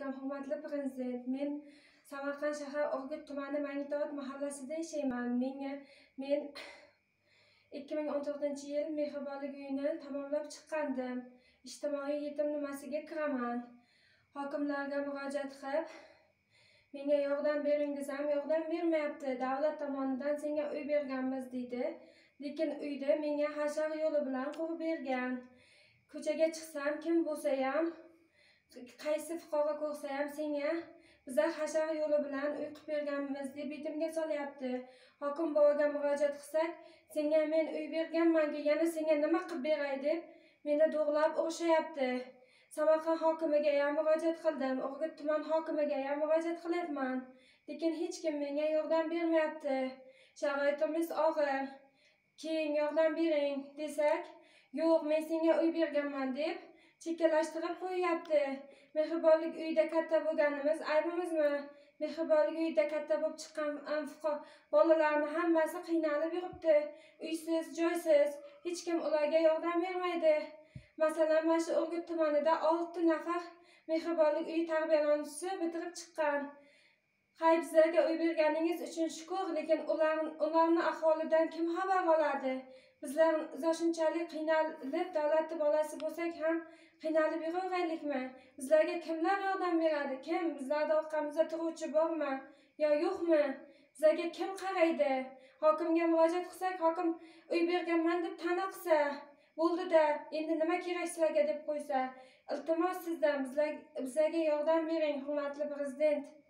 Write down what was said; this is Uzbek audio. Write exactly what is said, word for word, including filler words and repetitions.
alaykum, hurmatli prezident. Men Samarqand shahar Urgut tumani Mangitobod mahallasida yashayman. Menga men ikki ming o'n to'rtinchi yil mehribonlik uyini tamomlab chiqqandim. Ijtimoiy yetim nimasiga kiraman. Hokimlarga murojaat qilib, menga yordam bering desam, yordam bermayapti. Davlat tomonidan senga uy berganmiz deydi. Lekin uyda menga hashar yo'li bilan qurib bergan. Ko'chaga chiqsam, kim bo'lsa ham, qaysi fuqaro ko'rsa ham senga bizlar hashar yo'li bilan uy qilib berganmiz deb betimga solyapti. Hokim boboga murojaat qilsak, senga men uy berganman-ku, yana senga nima qilib beray deb meni do'g'lab urishayapti. Samarqand hokimiga ham murojaat qildim, Urgut tuman hokimiga ham murojaat qilyapman. Lekin hech kim menga yordam bermayapti. Sharoitimiz og'ir. Keyin yordam bering desak, yo'q, men senga uy berganman deb chekkalashtirib qo'yyapti. Mehribonlik uyida katta bo'lganimiz aybimizmi? Mehribonlik uyida katta bo'lib chiqqan fuqaro bolalarni hammasi qiynalib yuribdi. Uysiz, joysiz, hech kim ularga yordam bermaydi. Masalan, mana shu Urgut tumanida olti nafar mehribonlik uyi tarbiyalanuvchisi bitirib chiqqan. Hay, bizlarga uy berganingiz uchun shukr, lekin ular ularni ahvolidan kim xabar oladi? Bizlar shunchalik qiynalib, davlatning bolasi bo'lsak ham qiynalib yuraveraylikmi? Bizlarga kimlar yordam beradi? Kim? Bizlarda orqamizda turuvchi bormi yo yo'qmi? Bizlarga kim qaraydi? Hokimga murojaat qilsak, hokim uy berganman deb ta'na qilsa, bo'ldi-da, endi nima kerak sizlarga deb qo'ysa, iltimos sizdan bizlarga yordam bering, hurmatli prezident.